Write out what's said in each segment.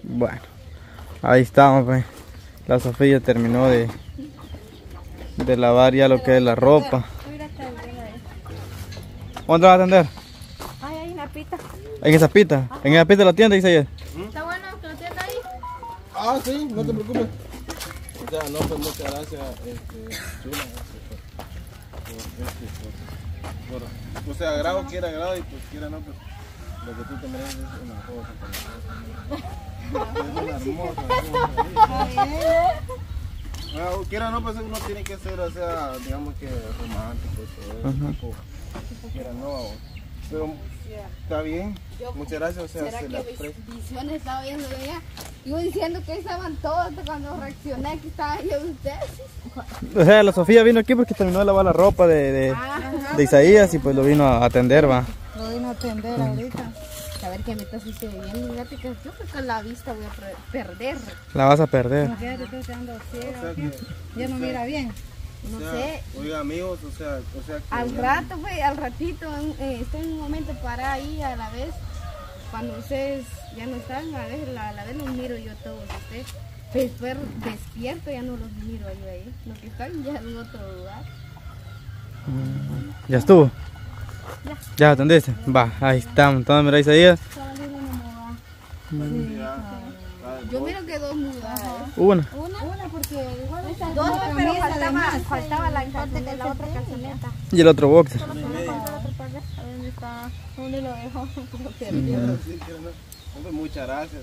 Bueno, ahí estamos, pues. La Sofía terminó de lavar ya lo que es la ropa. ¿Dónde vas a atender? Ay, hay una pita. ¿En esa pita? Ajá. ¿En esa pita la tienda, Isaías? ¿Está bueno que lo tienda ahí? Ah, sí, no te preocupes. Ya, no, pues muchas gracias, Chula. O sea, agrado quiera agrado y pues quiera no, pues lo que tú te mereces es una cosa. Es una hermosa. Bueno, quiera no, pues uno tiene que ser, o sea, digamos que romántico, todo eso, quiera no, pero está bien, muchas gracias, o sea, ¿será se que la aprecio. Visiones estaba viendo yo ya? Iba diciendo que estaban todos cuando reaccioné que estaban yo ustedes. O sea, la Sofía vino aquí porque terminó de lavar la ropa de Isaías y pues lo vino a atender, va. Lo vino a atender ahorita. A ver qué me está sucediendo, fíjate que yo creo que con la vista voy a perder. La vas a perder. No, fíjate que estoy ando ciega, ya no mira bien. No sé. Oiga, amigos, o sea que al rato, pues, al ratito, estoy en un momento para ahí a la vez. Cuando ustedes ya no están, a la vez los miro yo todos ustedes. Después despierto, ya no los miro ahí. Los que están ya en otro lugar. ¿Ya estuvo? ¿Ya atendiste? Va, ahí estamos. Entonces, mira Isaías. Yo miro que dos mudas. Una Porque igual dos, pero faltaba la parte de la otra calzoneta. y el otro boxer. ¿Dónde lo dejo? muchas gracias,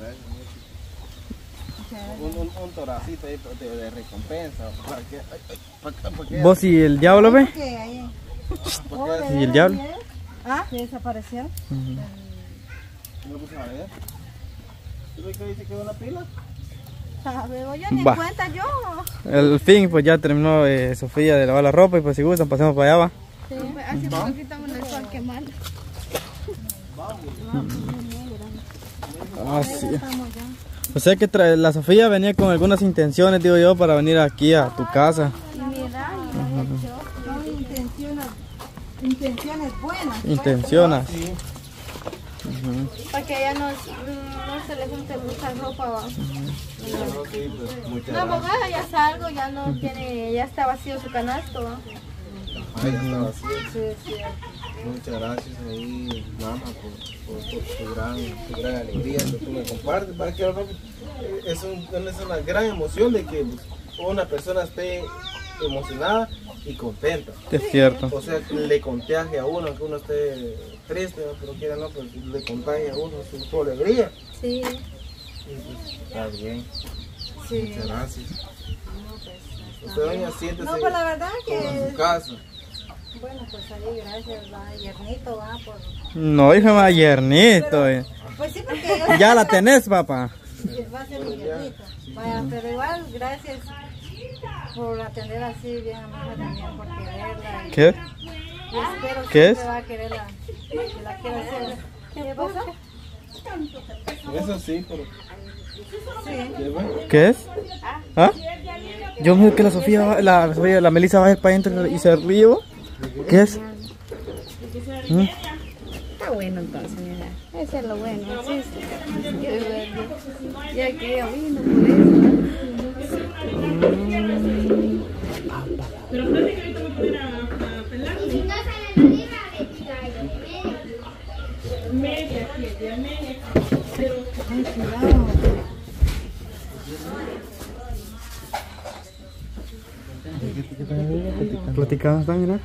un toracito ahí de recompensa. ¿Para qué? ¿Vos y el diablo, ve? ¿Y el diablo? ¿Ah? ¿Desapareció? ¿No lo puse a ver? ¿Tú ves que dice que es una pila? Yo ni Va. cuenta yo. El fin, pues ya terminó Sofía de lavar la ropa y pues si gustan pasemos para allá, va. Sí. Así porque quitamos el sol quemando. Ah, sí. O sea que la Sofía venía con algunas intenciones, digo yo, para venir aquí a tu casa. Y mira, son intenciones buenas. Intencionas. Para que ella no se le junte mucha ropa. ¿Va? La abogada ya salgo, ya no tiene, ya está vacío su canasto. ¿Va? Ya está vacío. Sí, sí. Muchas gracias ahí, mamá, por tu gran alegría que tú me compartes. Para que es una gran emoción de que una persona esté emocionada y contenta. Es cierto. O sea, que le contagie a uno, aunque uno esté triste, pero quiera no, pues le contagie a uno su alegría. Sí. Y pues, está bien. Sí. Muchas gracias. Usted, doña, siéntese No, pues la verdad como en que... su casa. Bueno, pues ahí gracias, va, Yernito, va, por... No, hija, más Yernito. Pues sí, porque yo... Ya la tenés, papá. Va a ser mi Yernito. Vaya, pero igual, gracias por atender así bien a mi hija también, por quererla. ¿Qué? Yo espero ¿Qué es? que va a quererla, que la quiera hacer. ¿Qué pasa? Eso sí, pero... Sí. ¿Qué es? ¿Ah? Yo me digo que la Sofía, la Melissa va a ir para adentro y se ríe. ¿Qué es? Está bueno entonces, mira. Eso es lo bueno, sí, sí. Qué bueno. Ya que ella vino por eso. Pero fíjate que ahorita voy a poner a pelar. Media, media. Pero... Ay, cuidado. Platicando, ¿está? Mira.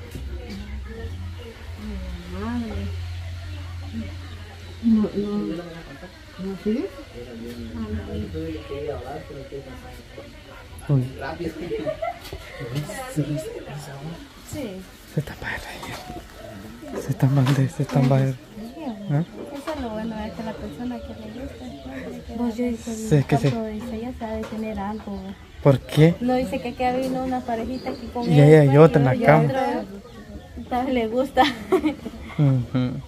¿No sigue? Sí. Se están para reír. Se están para reír. ¿Ah? Eso es lo bueno, es que la persona que le gusta. Pues yo dice, Sí, que sí. dice, ella sabe tener algo. ¿Por qué? No dice que aquí vino una parejita aquí con Y ella y otra en la cama. Tal vez le gusta. Ujú.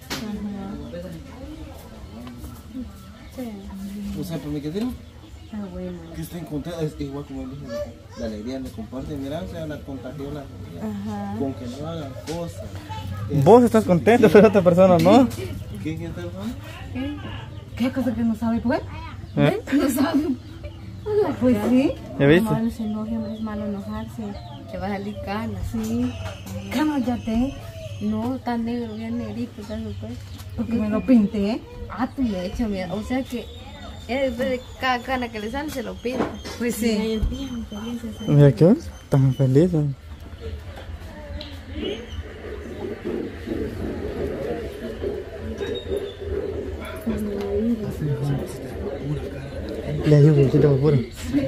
O sea, para mí que digo, Está bueno. que estén contentos, es igual como dije, la alegría le comparte, mira, o sea, la contagió la Ajá. con que no hagan cosas. Vos estás contento, pero otra persona no. ¿Quién está hablando? ¿Qué cosa que no sabe pues? ¿Eh? No sabe. Pues sí. ¿Ya viste? No se enoje, es malo enojarse. Que va a salir cana. Sí. Cállate. No, tan negro, bien negrito, tan pues. Porque me lo pinté. Ah, tú me echas, mira. O sea que después de cada cana que le sale se lo pinta. Pues sí. Bien felices. Mira qué tan felices. Le digo, ¿qué te va puro?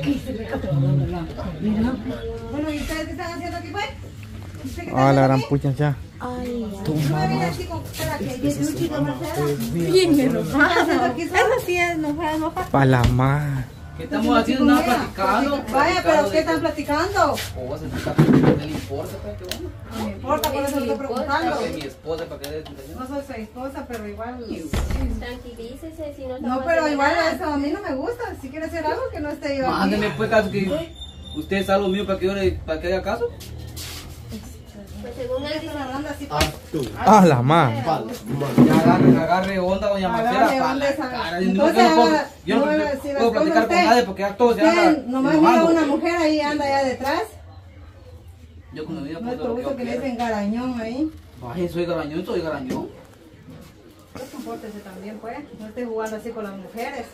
Bueno, ¿y ustedes qué están haciendo aquí, pues? ¿Usted qué está Ah, la haciendo gran aquí? pucha ya. ¿Tú me vienes así con cara que yo soy un chico Marcela? Bien enojado. ¿Haciendo aquí Eso solo? sí es enojado. Pa' la mar. ¿Qué estamos haciendo? Nada, platicando. Vaya, pero ¿qué están platicando? O vas a explicar por qué no le importa, pues, qué bueno. No me importa, por eso estoy preguntando. Que mi esposa, para que dé No soy su esposa, pero igual... Tranquilícese, si no No, pero igual eso a mí no me gusta. Si quiere hacer algo que no esté yo aquí. Mándeme pues caso que usted es algo mío para que yo para que haga caso. Pues según él dice, Están hablando así, pues. Ah, la mar. Ya agarre onda, doña Marcela. Agarre pa' onda la esa- cara. Entonces, Yo no ahora, puedo, si yo las no puedo platicar cosas con usted- nadie porque ya todos se Usted andan nomás mira enojando. una mujer ahí, anda allá detrás. Yo con mi vida No puedo te lo que gusta yo que le quiera. dicen garañón ahí. Ay, soy garañón. Pues compórtese también, pues. No esté jugando así con las mujeres.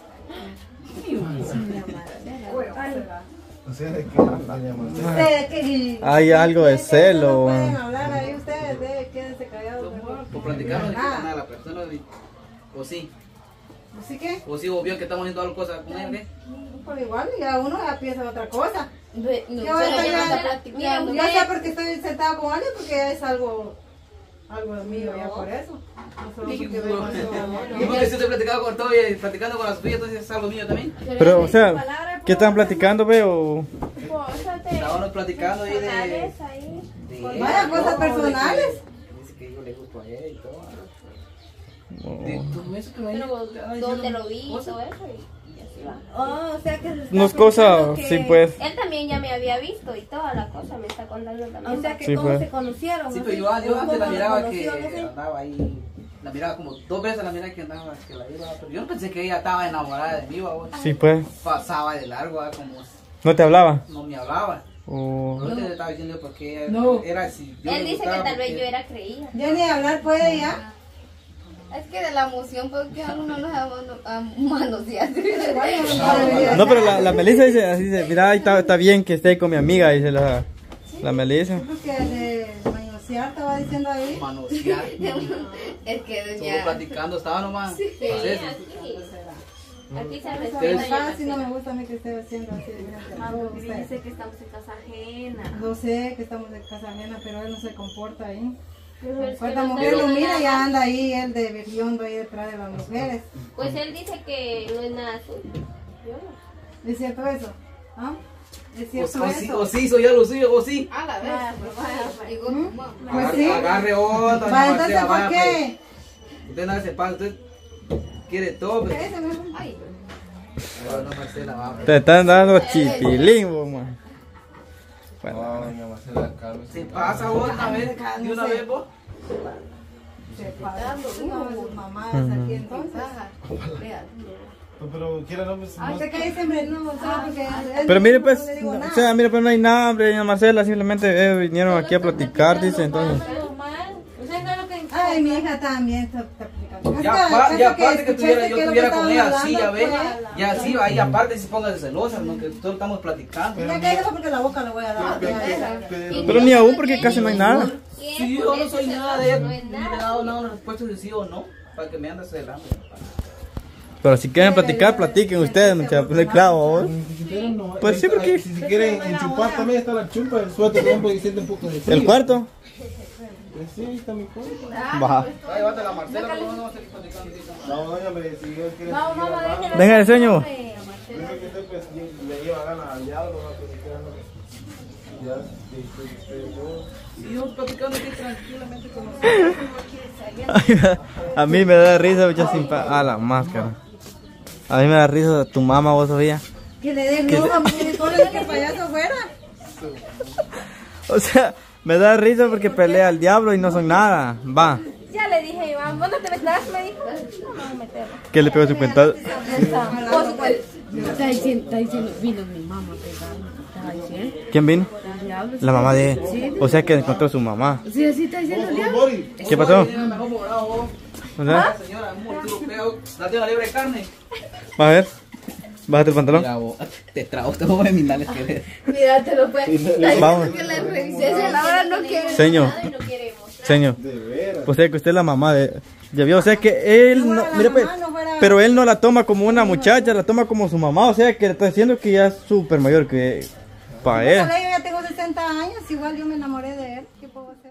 O sea, de que doña Marcela. Ustedes que... Hay algo de ustedes no celo. pueden hablar ahí ustedes, quédense callados mejor. Por platicar no le Ah, quita nada a la persona. O sí, ¿así que? o vio que estamos haciendo algo cosa con él, ¿qué? Pues igual, ya uno ya piensa en otra cosa. No, Yo ahorita pero ya, está platicando. yo sé porque estoy sentado con alguien porque ya es algo mío ya por eso. No solo Dije, porque vengo así, y porque si estoy platicando con todo y platicando con la Sofía, entonces es algo mío también. Pero, o sea, ¿qué están platicando, veo? cosas de Estábamos platicando ahí personales ahí. Vaya, cosas personales. Dice que yo le gusto a él y todo. Oh. De todo eso que me Pero donde lo vi y cosas. todo eso y así va. Oh, o sea que se está No es cosa, contando que- sí, pues. Él también ya me había visto y toda la cosa me está contando también. O sea que Sí, cómo pues. se conocieron. Sí, ¿no? pero yo antes ¿Cómo la miraba que conocieron, así? andaba ahí. La miraba como 2 veces, la miraba que andaba, que la iba. Pero yo no pensé que ella estaba enamorada de mí, babos. Sí, pues. Pasaba de largo, como ¿No te hablaba? no me hablaba. O... No te estaba diciendo porque ella No. era si yo Él le dice que gustaba tal vez porque- yo era creída. Ya ni hablar puede ya. Es que de la emoción, porque uno no se manosear. No, pero la Melissa dice, así dice, mira, ahí está bien que esté con mi amiga, dice la Melissa. Porque de manosear estaba diciendo ahí. manosear. Es que Solo doña... platicando, estaba nomás. Sí, Entonces, aquí. Aquí se Eso respeta. casi no me gusta a mí que esté haciendo así. Gracias a todos ustedes. Dice que estamos en casa ajena. Yo sé que estamos en casa ajena, pero él no se comporta ahí. Pero es que Cuando la no mujer está lo mira, nada. ya anda ahí, él de berriondo ahí detrás de las mujeres. Pues él dice que no es nada suyo. Yo no. ¿Es cierto eso? ¿Ah? ¿Es cierto o sí, eso? o sí, soy ya lo suyo, o sí. A la vez. Pues digo, mamá. Pues sí. Agarre onda, doña Va, entonces, Marcela, ¿por vaya, qué? pues. Usted no se pasa, usted quiere todo, pero... Ese mismo. Ay, Bueno, Marcela, va, pues. Te están dando chipilín, vos, man. No, doña Marcela, cálmese. Se pasa vos una vez, de una vez vos. Se pasa. No, sus mamadas aquí entonces. vea. Pero quiera no, pues, Ah, ¿usted qué dice, hombre? No, solo porque él Pero mire, no pues, le digo nada. o sea, mire, pues no hay nada, hombre, doña Marcela, simplemente vinieron aquí a platicar, dice, entonces. Ay, mi hija también está platicando. Ya, Hasta- ya hasta aparte que escuchaste yo qué es lo estuviera que con estaban ella, sí, ya hablando, ve. pues. Ya sí, ahí aparte si póngase celosa, ¿no? Que todos estamos platicando. Ya cállate porque la boca le voy a dar. Pero ni aún, porque casi no hay nada. Sí, yo no soy nada de él. No es No le he nada. dado nada una respuesta de sí o no. Para que me andes celando. Pero si quieren platicar, platiquen ustedes, muchachos, pues claro, vos. Pues sí, porque- Si quieren enchupar también está la chumpa, el suéter también porque siente un poco de frío. ¿El cuarto? Pues sí, ahí está mi cuarto. Baja. Ahí va la Marcela, pero no vamos a seguir platicando. No, doña, me si Dios quiere. No, mamá, déjela. Venga, el sueño. Dice que usted pues le lleva ganas al diablo, ¿no? Pues si quiera, no. Ya, Sí, yo platicando aquí tranquilamente con nosotros. A mí me da risa, mucha a la máscara. A mí me da risa tu mamá, vos, Sofía. Que le den roja, porque ponle que el payaso fuera. O sea, me da risa porque pelea al diablo y no son nada. Va. Ya le dije, Iván, ¿vos no te metas? Me dijo. No, no me meterlo. ¿Qué le pegó 50? Está diciendo, vino mi mamá estaba diciendo. ¿Quién vino? El diablo, La mamá de él. Sí. O sea que encontró a su mamá. Sí, así está diciendo el diablo. ¿Qué pasó? Mejor morado. O sea, Señora, un mortero feo. Date una libre de carne. va a ver. Bájate el pantalón. Mira, vos, te trago, te voy a minales que ver. Mira, te lo puedes. Vamos. Que le revisé, la hora no quiere. Señor. Y no queremos. Señor. De veras. O sea que usted es la mamá de... Ya vio, o sea que él no... Mire pues, pero él no la toma como una muchacha, la toma como su mamá. O sea que le está diciendo que ya es súper mayor que... Para él. Yo ya tengo 60 años, igual yo me enamoré de él. ¿Qué puedo hacer?